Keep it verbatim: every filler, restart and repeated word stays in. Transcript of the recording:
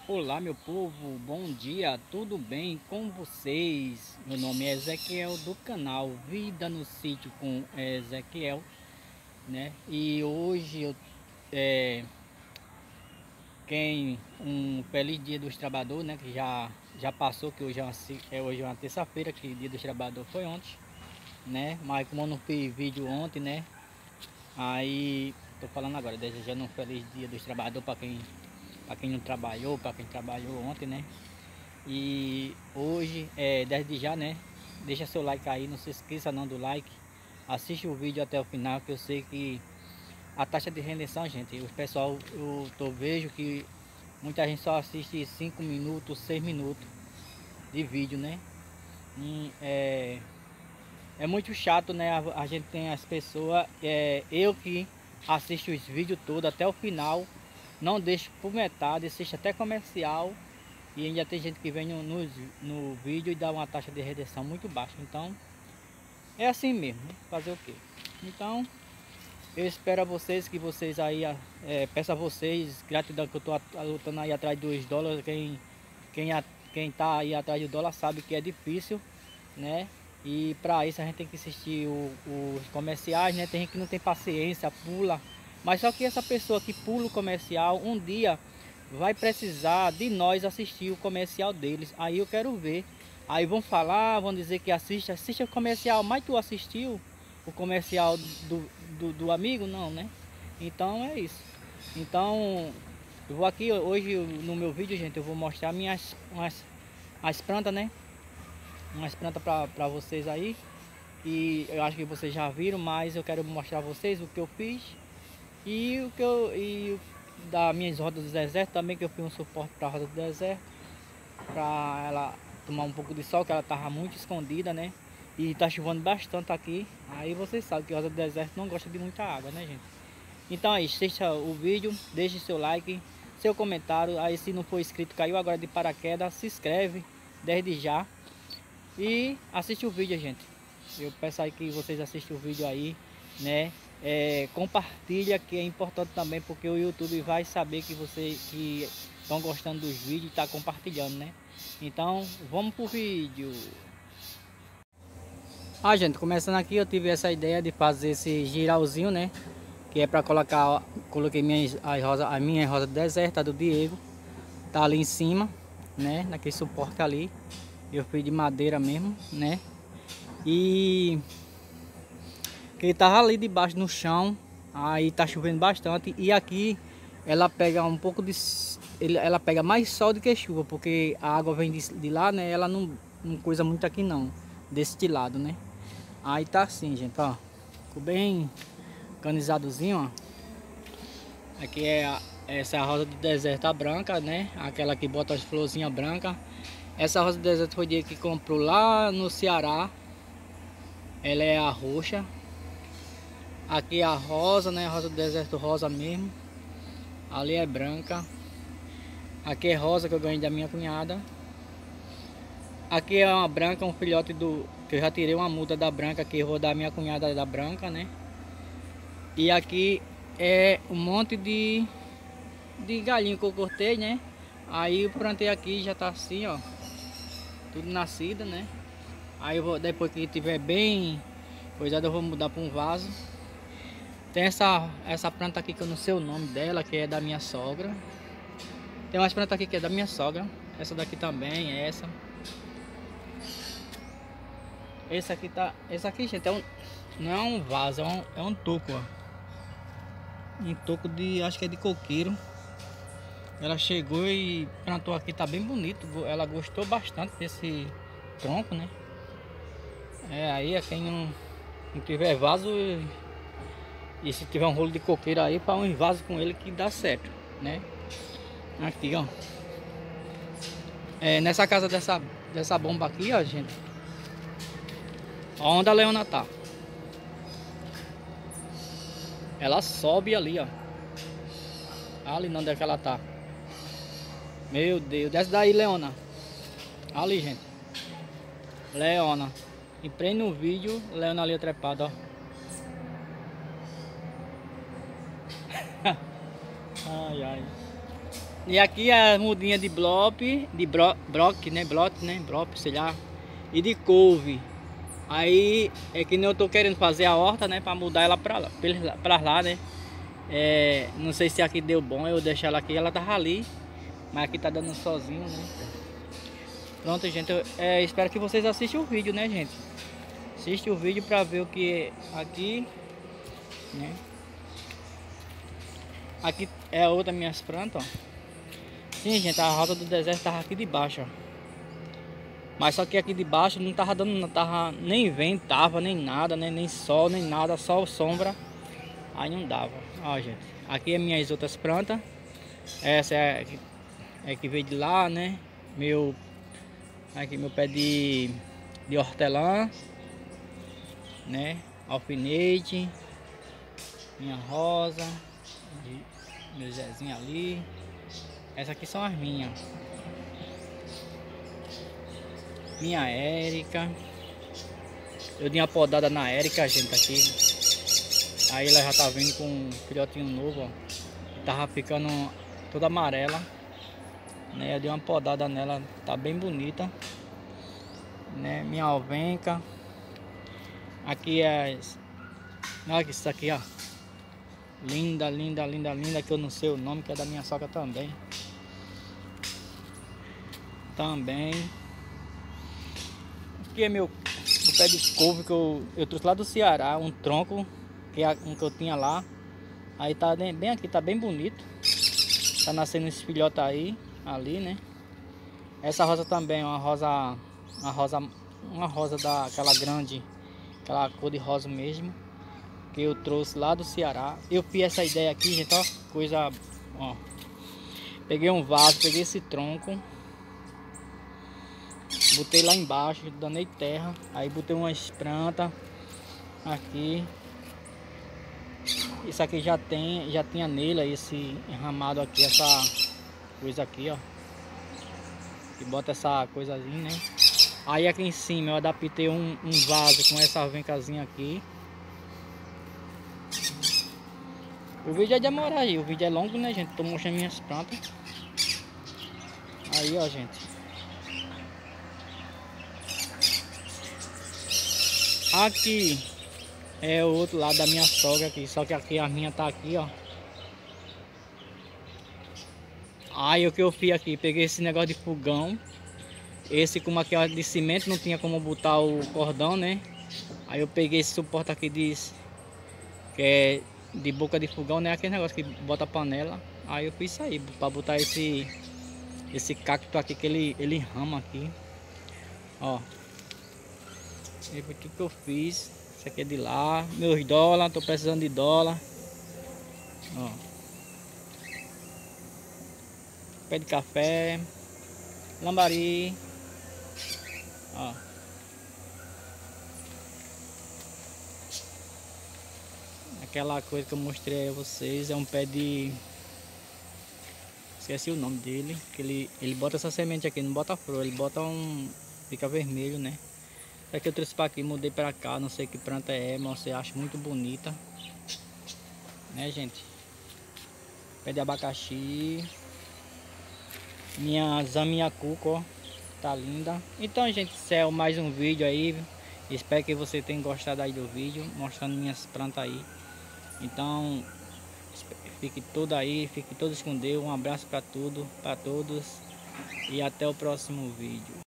Olá, meu povo, bom dia, tudo bem com vocês? Meu nome é Ezequiel do canal Vida no Sítio com Ezequiel, né? E hoje eu é, quem um feliz dia dos trabalhadores, né? Que já já passou, que hoje é uma, se- é, hoje é uma terça-feira, que o dia dos trabalhadores foi ontem, né? Mas como eu não fiz vídeo ontem, né? Aí tô falando agora, desejando um feliz dia dos trabalhadores para quem para quem não trabalhou, para quem trabalhou ontem, né? E hoje, é, desde já, né? Deixa seu like aí, não se esqueça não do like. Assiste o vídeo até o final, que eu sei que a taxa de retenção, gente, o pessoal, eu tô, vejo que muita gente só assiste cinco minutos, seis minutos de vídeo, né? E, é, é muito chato, né? A, a gente tem as pessoas, é, eu que assisto os vídeos todos até o final, não deixo por metade, assisto até comercial. E ainda tem gente que vem no, no, no vídeo e dá uma taxa de retenção muito baixa. Então, é assim mesmo, né? Fazer o quê? Então, eu espero a vocês que vocês aí, é, peço a vocês, gratidão que eu tô lutando aí atrás dos dólares. Quem, quem, a, quem tá aí atrás do dólar sabe que é difícil, né? E para isso a gente tem que assistir o, os comerciais, né? Tem gente que não tem paciência, pula. Mas só que essa pessoa que pula o comercial, um dia vai precisar de nós assistir o comercial deles. Aí eu quero ver. Aí vão falar, vão dizer que assiste, assiste o comercial, mas tu assistiu o comercial do, do, do amigo? Não, né? Então é isso. Então eu vou aqui hoje no meu vídeo, gente, eu vou mostrar minhas umas, as plantas, né? Umas plantas para vocês aí. E eu acho que vocês já viram, mas eu quero mostrar a vocês o que eu fiz e o que eu e das minhas rodas do deserto também, que eu fiz um suporte para a roda do deserto, para ela tomar um pouco de sol, que ela tava muito escondida, né? E tá chovendo bastante aqui. Aí vocês sabem que a roda do deserto não gosta de muita água, né, gente? Então aí, assista o vídeo, deixe seu like, seu comentário. Aí se não for inscrito, caiu agora de paraquedas, se inscreve desde já e assiste o vídeo, gente. Eu peço aí que vocês assistam o vídeo aí, né? É, compartilha, que é importante também, porque o YouTube vai saber que vocês que estão gostando dos vídeos e está compartilhando, né? Então vamos pro vídeo. Ah, gente, começando aqui, eu tive essa ideia de fazer esse giralzinho, né? Que é para colocar, coloquei minhas as rosa, a minha rosa do deserto, a do Diego, tá ali em cima, né? Naquele suporte ali, eu fiz de madeira mesmo, né? E que ele tava ali debaixo no chão, aí tá chovendo bastante e aqui ela pega um pouco de, ela pega mais sol do que chuva, porque a água vem de, de lá, né? Ela não, não coisa muito aqui não, deste lado, né? Aí tá assim, gente, ó, ficou bem canizadozinho, ó. Aqui é a, essa é a rosa do deserto, a branca, né? Aquela que bota as florzinhas brancas. Essa rosa do deserto foi dia que comprou lá no Ceará. Ela é a roxa. Aqui é a rosa, né? A rosa do deserto rosa mesmo. Ali é branca. Aqui é rosa que eu ganhei da minha cunhada. Aqui é uma branca, um filhote do... que eu já tirei uma muda da branca, que eu vou dar minha cunhada da branca, né? E aqui é um monte de... de galinho que eu cortei, né? Aí eu plantei aqui, já tá assim, ó. Tudo nascido, né? Aí eu vou, depois que tiver bem coisado, eu vou mudar para um vaso. Tem essa, essa planta aqui que eu não sei o nome dela, que é da minha sogra. Tem umas plantas aqui que é da minha sogra. Essa daqui também, essa. Esse aqui tá... Esse aqui, gente, é um, não é um vaso, é um, é um toco, ó. Um toco de... acho que é de coqueiro. Ela chegou e plantou aqui, tá bem bonito. Ela gostou bastante desse tronco, né? É, aí é quem não, não tiver vaso... E se tiver um rolo de coqueiro aí, para um vaso com ele que dá certo, né? Aqui, ó. É, nessa casa dessa, dessa bomba aqui, ó, gente. Onde a Leona tá. Ela sobe ali, ó. Ali não, onde é que ela tá. Meu Deus, desce daí, Leona. Ali, gente. Leona. Emprei no vídeo, Leona ali trepada, ó. Ai, ai. E aqui é a mudinha de blop, de bro, broc, né? Blot, né? Blop, sei lá. E de couve. Aí é que nem eu tô querendo fazer a horta, né? Pra mudar ela pra lá, pra lá, né? É, não sei se aqui deu bom, eu deixar ela aqui, ela tava ali. Mas aqui tá dando sozinho, né? Pronto, gente. Eu é, espero que vocês assistam o vídeo, né, gente? Assiste o vídeo pra ver o que é aqui, né? Aqui é outra minhas plantas, ó. Sim, gente, a rota do deserto tava aqui de baixo, ó. Mas só que aqui de baixo não tava dando, não tava nem vento, tava nem nada, né? Nem sol, nem nada, só sombra. Aí não dava. Ó, gente. Aqui é minhas outras plantas. Essa é, é que veio de lá, né? Meu aqui meu pé de de hortelã, né? Alfinete, minha rosa, de, meu Zezinho ali. Essas aqui são as minhas. Minha Érica. Eu dei uma podada na Érica, gente, aqui. Aí ela já tá vindo com um filhotinho novo, ó. Tava ficando toda amarela, né? Eu dei uma podada nela, tá bem bonita, né? Minha alvenca. Aqui é... Olha isso aqui, ó. Linda, linda, linda, linda, que eu não sei o nome, que é da minha sogra também. Também. Aqui é meu, meu pé de couve que eu, eu trouxe lá do Ceará, um tronco que, é um que eu tinha lá. Aí tá bem aqui, tá bem bonito. Tá nascendo esse filhote aí, ali, né? Essa rosa também é uma rosa, uma rosa, uma rosa daquela grande, aquela cor de rosa mesmo, que eu trouxe lá do Ceará. Eu fiz essa ideia aqui, gente, ó, coisa, ó. Peguei um vaso, peguei esse tronco, botei lá embaixo, danei terra, aí botei umas plantas aqui. Isso aqui já tem, já tinha nele esse enramado aqui, essa coisa aqui, ó. E bota essa coisazinha, né? Aí aqui em cima eu adaptei um, um vaso com essa vencazinha aqui. O vídeo é demorar aí, o vídeo é longo, né, gente? Tô mostrando minhas plantas. Aí, ó, gente. Aqui é o outro lado da minha sogra aqui, só que aqui a minha tá aqui, ó. Aí o que eu fiz aqui, peguei esse negócio de fogão. Esse como aqui é de cimento, não tinha como botar o cordão, né? Aí eu peguei esse suporte aqui de, que é de boca de fogão, né? Aquele negócio que bota a panela. Aí eu fiz isso aí, para botar esse esse cacto aqui que ele, ele rama aqui. Ó. E foi tudo que eu fiz. Isso aqui é de lá. Meus dólares, tô precisando de dólar. Ó. Pé de café. Lambari. Ó. Aquela coisa que eu mostrei a vocês é um pé de... Esqueci o nome dele. Que ele, ele bota essa semente aqui, não bota flor, ele bota um... Fica vermelho, né? É que eu trouxe para aqui, mudei para cá, não sei que planta é, mas você acha muito bonita. Né, gente? Pé de abacaxi. Minha zamiacuca, ó. Tá linda. Então, gente, isso é mais um vídeo aí. Espero que você tenha gostado aí do vídeo, mostrando minhas plantas aí. Então, fique tudo aí, fique todos com Deus. Um abraço para tudo, para todos. E até o próximo vídeo.